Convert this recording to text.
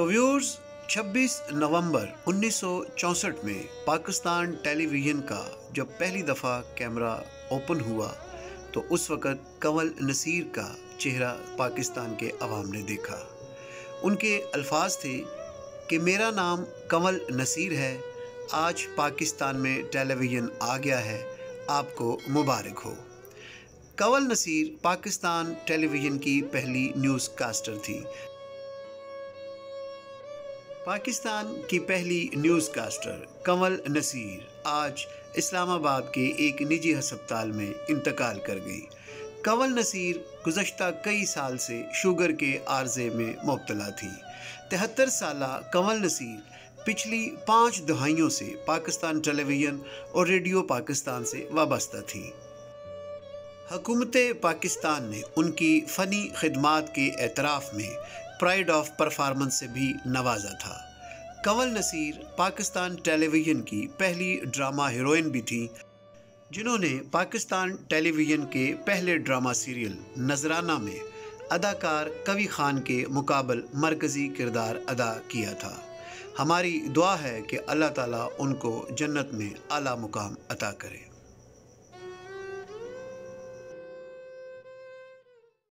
تو ویورز، 26 نومبر 1964 میں پاکستان ٹیلی ویژن کا جب پہلی دفعہ کیمرہ اوپن ہوا تو اس وقت کنول نصیر کا چہرہ پاکستان کے عوام نے دیکھا۔ ان کے الفاظ تھے کہ میرا نام کنول نصیر ہے، آج پاکستان میں ٹیلی ویژن آ گیا ہے، آپ کو مبارک ہو۔ کنول نصیر پاکستان ٹیلی ویژن کی پہلی نیوز کاسٹر تھی۔ پاکستان کی پہلی نیوز کاسٹر کنول نصیر آج اسلام آباد کے ایک نجی ہسپتال میں انتقال کر گئی۔ کنول نصیر گزشتہ کئی سال سے شوگر کے عارضے میں مبتلا تھی۔ 73 سالہ کنول نصیر پچھلی 5 دہائیوں سے پاکستان ٹیلی ویژن اور ریڈیو پاکستان سے وابستہ تھیں۔ حکومت پاکستان نے ان کی فنی خدمات کے اعتراف میں پرائڈ آف پرفارمنس سے بھی نوازا تھا۔ کنول نصیر پاکستان ٹیلی ویژن کی پہلی ڈرامہ ہیروئن بھی تھیں، جنہوں نے پاکستان ٹیلی ویژن کے پہلے ڈرامہ سیریل نذرانہ میں اداکار کوی خان کے مقابل مرکزی کردار ادا کیا تھا۔ ہماری دعا ہے کہ اللہ تعالیٰ ان کو جنت میں اعلیٰ مقام عطا کرے۔